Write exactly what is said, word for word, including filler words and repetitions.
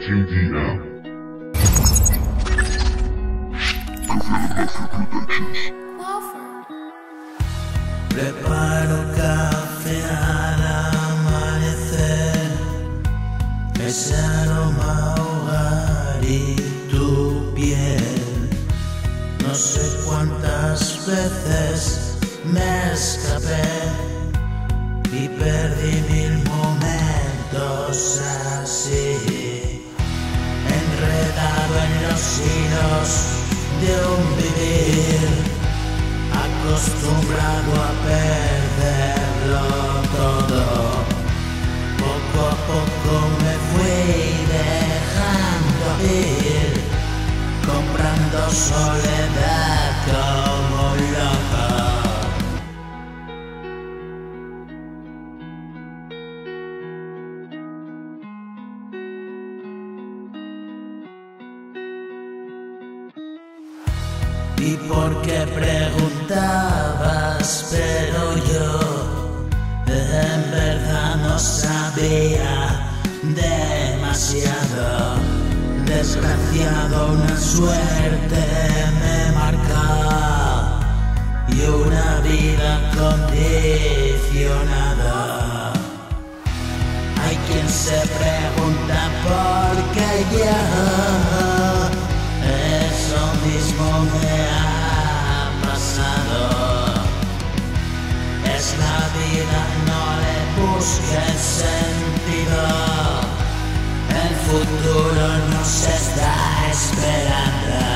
Argentina. Preparo café al amanecer, ese aroma hogar y tu piel. No sé cuántas veces me escapé y perdí mil momentos así, enredado en los hilos de un vivir, acostumbrado a perderlo todo. Poco a poco me fui dejando ir, comprando soledad como loco. ¿Y por qué preguntabas? Pero yo en verdad no sabía demasiado. Desgraciado, una suerte me marca y una vida condicionada. Hay quien se pregunta por qué yo, eso mismo me ha pasado. Es la vida, no le busques sentido. El futuro nos está esperando.